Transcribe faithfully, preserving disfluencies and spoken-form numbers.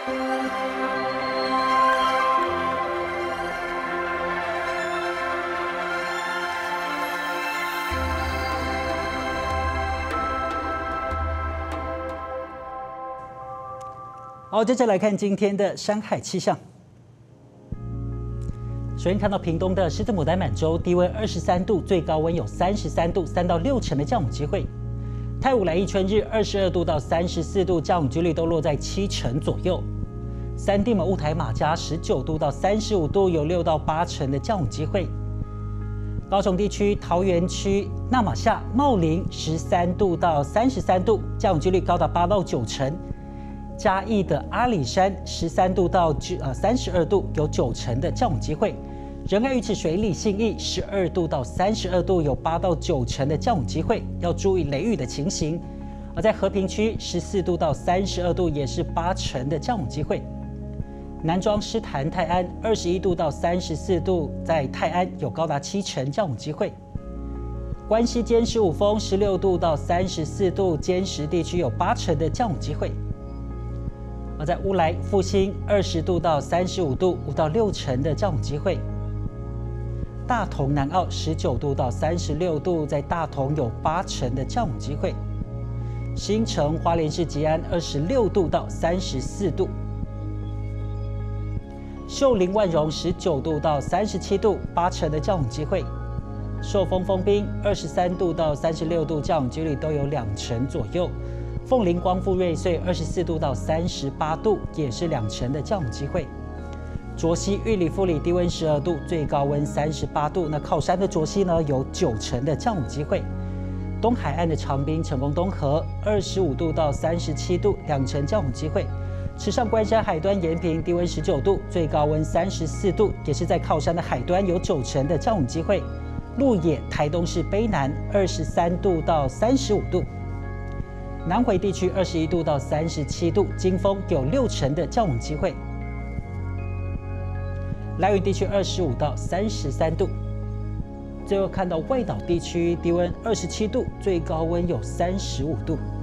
好，接着来看今天的山海气象。首先看到屏东的狮子牡丹满洲，低温二十三度，最高温有三十三度，三到六成的降雨机会。太武来义春日二十二度到三十四度，降雨几率都落在七成左右。三地门雾台马家十九度到三十五度，有六到八成的降雨机会。高雄地区桃园区那玛夏、茂林十三度到三十三度，降雨几率高达八到九成。嘉义的阿里山十三度到呃三十二度，有九成的降雨机会。仁爱鱼池水里信义十二度到三十二度，有八到九成的降雨机会，要注意雷雨的情形。而在和平区十四度到三十二度，也是八成的降雨机会。南庄狮潭泰安二十一度到三十四度，在泰安有高达七成降雨机会。关西尖十五峰十六度到三十四度，尖石地区有八成的降雨机会。而在乌来复兴二十度到三十五度，五到六成的降雨机会。大同南澳十九度到三十六度，在大同有八成的降雨机会。新城花莲市吉安二十六度到三十四度。秀林万荣十九度到三十七度，八成的降雨机会。寿丰丰滨二十三度到三十六度，降雨几率都有两成左右。凤林光复瑞穗二十四度到三十八度，也是两成的降雨机会。卓溪玉里富里低温十二度，最高温三十八度。那靠山的卓溪呢，有九成的降雨机会。东海岸的长滨成功东河二十五度到三十七度，两成降雨机会。池上关山海端延平低温十九度，最高温三十四度，也是在靠山的海端有九成的降雨机会。鹿野台东市卑南二十三度到三十五度。南回地区二十一度到三十七度，金峰有六成的降雨机会。兰屿地区二十五到三十三度。最后看到外岛地区低温二十七度，最高温有三十五度。